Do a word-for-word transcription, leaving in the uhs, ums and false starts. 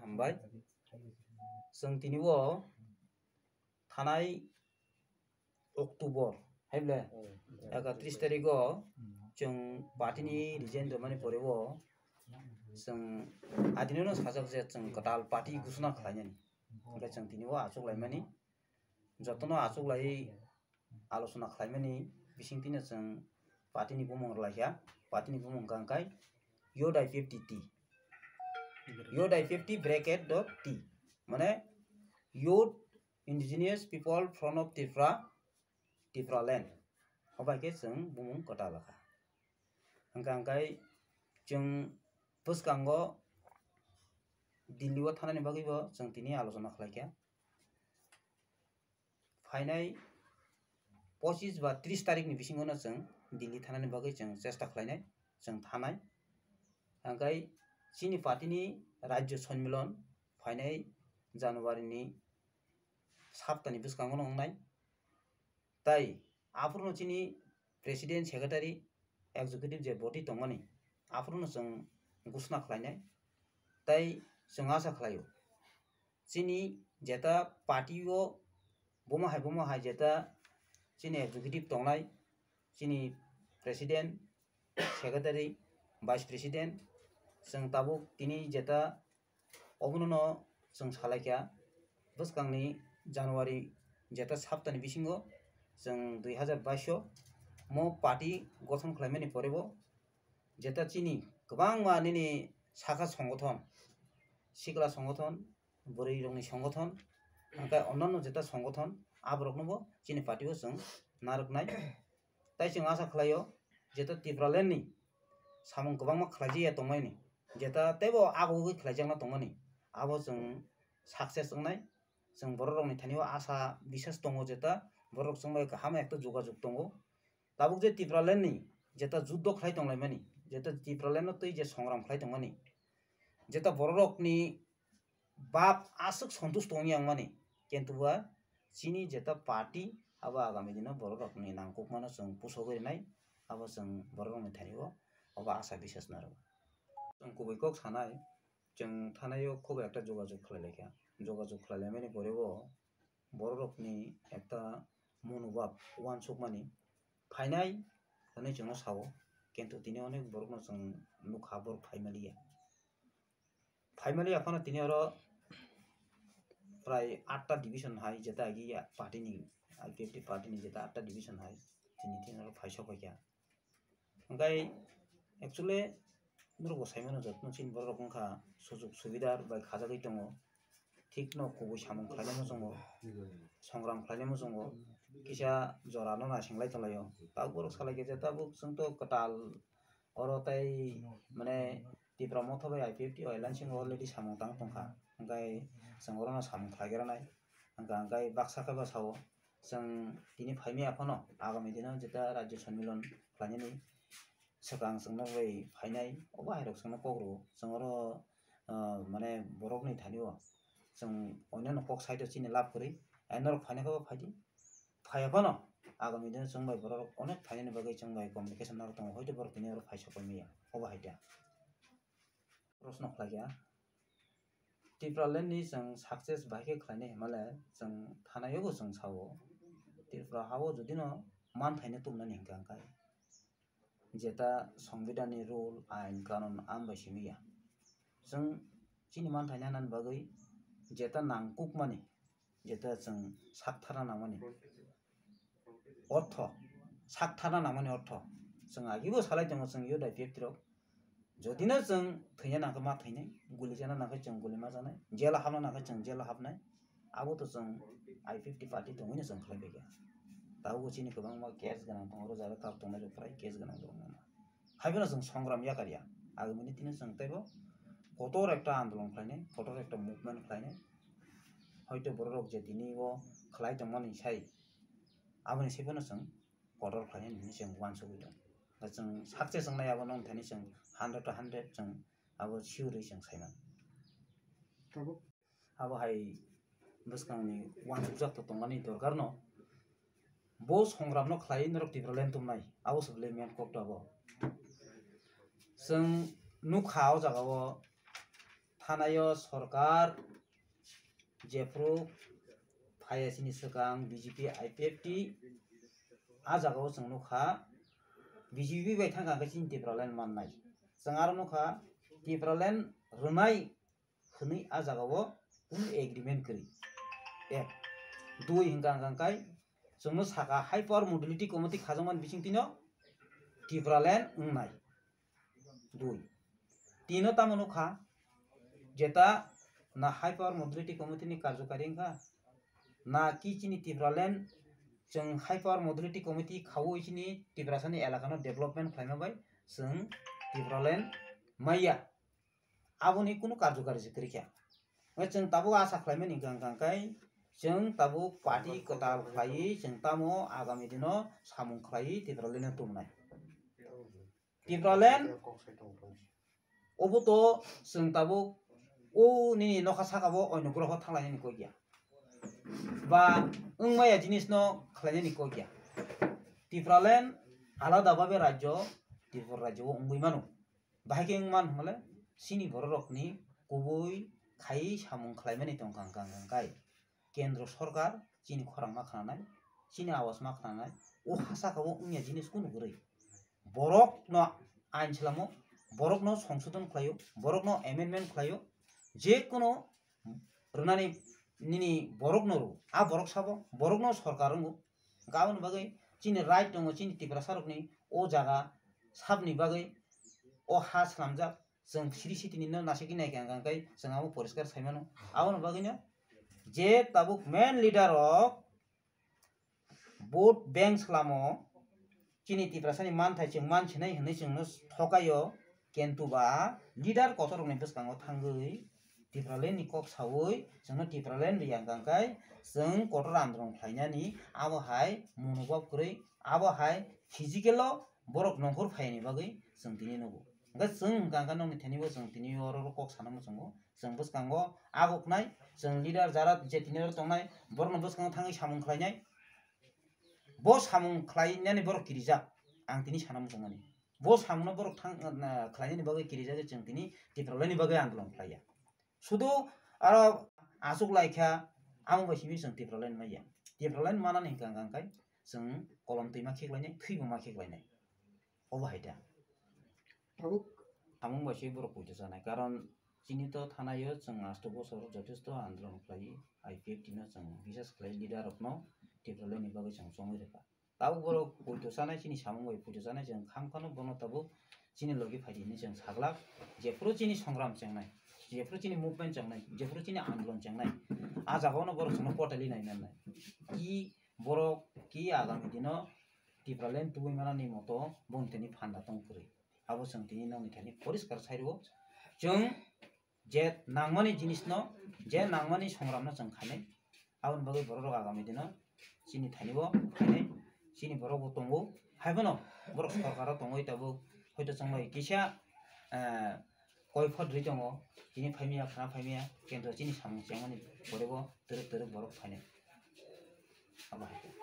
हामबाय जों दिनैबो थानाय अक्टोबर हायब्ले एकत्रिस तारिखो जों पार्टीनि रिजाइन जमानि परेबो जों आदिनो साजक जे जों कटाल पार्टी घोषणा खालायनानै ओमफ्राय जों दिनैबो आचक लायमानि जतनो आचक लायै आलोचना खालायमानि बिसिंथिनो जों पार्टीनि बुमंग लायया पार्टीनि बुमंग गांखाय योड आई फिफ्टी टी योड I fifty bracket dot T माने योड indigenous people front of Tripura Tripura land हबायके जों बुमंग कटा लाखा गांखाय जों पुस्कांगो दिल्ली थानायनि बागैबो जों दिनै आलोचना खालायखाया फाइनाय पच्चीस बा त्रिस तारिखनि बिसिङावनो जों दिल्ली थानायनि बागै जों चेष्टा खालायनाय जों थानाय ओंखाय चिनी पार्टीनि राज्य सम्मेलन फाइनाय जानुवारिनि साप्ताहनि बिसिङावनो हमनाय ताई आफोरनो चिनी प्रेसिडेंट सेक्रेटारि एक्जिक्यूटिव जे बडी दंमोन आफोरनो जों घोषणा खालायनाय ताई जों आशा खालायो चिनी जेता पार्टीओ बमा हाय बमा हाय जेता चिनी एक्जिक्यूटिव दंनाय चिनी प्रेसिडेंट सेक्रेटारि वाइस प्रेसिडेंट जों ताबो दिनै जेता अबुनो जों सालायखाया बोसकांनि जानुवारि जेता साप्ताहनि बिसिङाव जों दुई हजार बाईस मो पार्टी गठन खालामनायनि परेबो जेता चिनी गोबां मानिनि साखा संगठन सिगला संगठन बोरै रंनि संगठन ओमफ्राय अन्यान्य जेता संगठन आबरकनोबो चिनी पार्टीआव जों नारकनाय ताई जों आशा खालायो जेता त्रिपुरा लैंडनि सामं गोबां मा खालायजाया दंमायनि जेता तेबो आगोवै खालायजाना दंमानि आबो जों सक्सेस जोंनाय जों बर' रंनि थानियाव आशा विश्वास दङ जेता बर' रंजों गाहाम एक जगाजग दङ दाबो जे त्रिपुरा लैंडनि जेता जुद्ध खालाय दंलायमानि जेता त्रिपुरा लैंडआव तै जे संग्राम खालाय दंमानि जेता बर' रंनि बाप आसक सन्तुष्ट दंनि आं मानि किन्तुबा चिनी जेता पार्टी अब आगामी दिन बर' रंनि नांगौ मानो जों पुसगैनाय अब जों बर' रंनि थानियाव अब आशा विश्वास नारो जों गुबैखौ सानाय जों थानायाव खूब एक जगाजग खालायलायखाया जगाजग खालायलायमानि परेबो बर' रंनि एक मनोभाब वानसुक मानि फाइनाय होनै जोंनो सावो किन्तु दिनै अनेक बर'नो जों नुखा बर' फाइमालिया फाइमालिया खाना दिनै आरो प्राय आठटा डिविजन हाय जेता आगे पार्टीनि आई फिफ्टी पार्टीनि जेता आठटा डिविजन हाय दिनै दिन आरो फाइसा फैखाया ओंखाय एक्चुअली नुरगो साइमन जत्न चिन बर' रंखा सुजुग सुबिदा बाय खाजागै दङ ठीक न गुबै सामं खालायनायमो दङ संग्राम खालायनायमो दङ किसा जरानो नासिंलाय तलायो ताव बर' सालायके जेताबो जोंथ' कटाल अरताय माने त्रिपुरा मथाबाय आई फिफ्टी अयलानसिं अलरेडी सामं तां तंखा ओंखाय जों अरना सामं खालायग्रानाय ओंखाय बाक्साखौबो सावो जों दिनै फाइमे आफानो आगामी दिनाव जेता राज्य सम्मेलन खालायनायनि सिगां जोंनो बै फाइनाय अबा हायरक जोंनो कग्रो जों आरो माने बर'नि थानियाव जों अन्यान्य पक्ष साइड चिनी लाभ करी एनर फाइनायखौ फाइदि फायाबानो आगामी दिन जों बाय बर' अनेक फाइनायनि बागै जों बाय कम्युनिकेशन नार दङ हयतो बर' दिनै आरो फाइसा फैमिया अबा हायदा प्रश्न खालायया त्रिपुरा लैंडनि जों सक्सेस बायके खालायनाय माले जों थानायावबो जों सावो त्रिपुरा हावो जुदि न मान थायनो तुमनानै हिंखांखाय जेता संविधाननि रुल आइन कानून आम बायसिमिया जों चिनी मान थायनो हानानि बागै जेता नांकुक मानि जेता जों साकथारा नामानि अर्थ साकथारा नामानि अर्थ जों आगेबो सालाय दङ जों यो दाय फिफ्टी रक जदिनो जों थैनो नांगौ मा थैनाय गुलि जानो नांगौ जों गुलि मा जानाय जेला हाबनो नांगौ जों जेला हाबनाय आबो तो जों आई फिफ्टी पार्टी दङैनो जों खालायबाय गया दाबो चिनी गोबां मा केस गोनां दङ आरो जारा ताब दंनाय फ्राय केस गोनां दङ हायबोना जों संग्राम याकारिया आगोमनि दिन जों ताइबो कठोर एक आंदोलन खालायनाय कठोर एक मुभमेंट खालायनाय हयतो बर' रक जे दिनैबो खालाय दंमोन साय आबोनि सेबोनो जों कठोर खालायनाय जों वानसुक दं जों सक्सेस जों नायाबो नं थानि जों हंड्रेड टू हंड्रेड जों आबो सिउरै जों सायमान आबो हाय बसकांनि वानसुक जात दंमानि दरकार न बो संग्राम न खालाय नरक त्रिपुरा लैंड तुमनाय आबो सबले मेन कक्ट आबो जों नुखाव जागाव थानायो सरकार जेफ्रु फायासिनि सिगां बीजेपी आईपीएफटी आ जागाव जों नुखा बीजेपी बाय थांगा चिन टिप्रालेन माननाय जों आरो नुखा टिप्रालेन रोनाय हनै आ जागाव उन एग्रीमेंट करी एक दुई हिंगा गांकाय जोंनो साका हाई पावर मोबिलिटी कमिटी खाजमान बिसिंतिनो टिप्रालेन उंनाय दुई तीनो तामनो खा जेता ना हाई पावर मोबिलिटी कमिटी नि कार्यकारी का ना किचिनी टिप्रालेन जों हाई पावर मोबिलिटी कमिटी खावो इचिनी टिप्रासानि एलाकानो डेभलपमेंट खालामबाय जों टिप्रालेन माइया आबुनि कुनु कार्यकारी जिक्रिया जों ताबो आशा खालामनि गांगांकाय जों ताबो पार्टी कताल खालायै जों तामो आगामी दिनो सामुं खालायै टिप्रालेन तुमनाय टिप्रालेन अबोतो जों ताबो ओ नि नखा साकाबो अनुग्रह थांलायनि को गया बा उंमाया जिनिसनो खालायनि को गया टिप्रालेन आलादा भाबे राज्य त्रिपुरा राज्य उंबै मानु बाहायके मान हमले सिनि बररकनि गुबै खायै सामुं खालायमानि दं गांगांगाय केंद्र सरकार चिनि खरां मा खानाय चिनि आवाज मा खानाय ओ हासाकाबो उंया जिनिस कुनु गुरै बरक न आइन सलामो बरक न संशोधन खालायो बरक न एमेंडमेंट खालायो जे कुनु रनानि निनि बरक नरु आ बरक साबो बरक न सरकार रंगु गावन बागै चिनि राइट दङ चिनि टिप्रा सारकनि ओ जागा साबनि बागै ओ हा सामजा जों सिरि सिटिनि न नासिकि नायगां गांगाय जोंआबो परिष्कार सायमानो आवन बागैनो जे ताबुक main leader of vote bank सलामो चिनि टिप्रासानि मानथाय जों मानसिनाय होनै जोंनो थकायो केन्तुबा लीडर कतरनि बसकांगो थांगै टिप्रालेन नि कक सावै जोंनो टिप्रालेन रियां गांगाय जों कटर आन्दोलन खायनानि आबो हाय मनोभाब करै आबो हाय फिजिकल बरक नंखर फायनि बागै जों दिनि नगो गा जों गांगा नंनि थेनिबो जों दिनि अर कक सानामो जोंगो जों बसकांगो आगोखनाय जों लीडर जारा जे दिनि तंनाय बरन बसकांगो थाङै सामुं खायनाय बो सामुं खायनानि बरक किरिजा आं दिनि सानामो जोंनि बो सामुंनो बरक थां खायनानि बागै किरिजा जों दिनि टिप्रालेननि बागै आन्दोलन खाया सुदु आरो आसुक लायखा आं बायसिनि जों टिप्रालेन माइया टिप्रालेन मानानि गांगांकाय जों कलम दैमा खेग्लायनाय खैबो मा खेग्लायनाय अबाहायदा सामुं बायसि बरक बुझ जानाय कारण चिनि तो थानायो जों आस्ट बसर जथेष्ट आन्दोलन खालायो आईपीएफटी न जों बिसेस खालाय लीडर अफ न टिप्रालेननि बागै जों जमै रेखा ताव बरक बुझ जानाय चिनि सामुं बाय बुझ जानाय जों खामखानो बनो ताबो चिनि लगे फायदिनि जों सागला जेफ्रो चिनि संग्राम जेंनाय जेफ्रो चिनि मुभमेंट जेंनाय जेफ्रो चिनि आन्दोलन जेंनाय आ जागावनो बरक जोंनो पटेलि नायनाय कि बरक कि आगामी दिनो टिप्रालेन तुबै मानानि मतो बनतेनि फान्दा तंफुरै आबो जों दिनि नंनि थानि परिष्कार साइरो जों जे नांमानि जिनिसनो जे नांमानि संग्रामनो जों खायनाय आउन बागै बरक आगामी दिनो चिनि थानिबो खायनाय चिनि बरक तंगो हायबनो बरक सरकार तंगै ताबो हयतो जों माय किसा कय फद्रि दङ दिनि फायमिया खाना फायमिया केन्द्र चिनि सामुं जेंनानि बरेबो दरक दरक बरक फायनाय आबो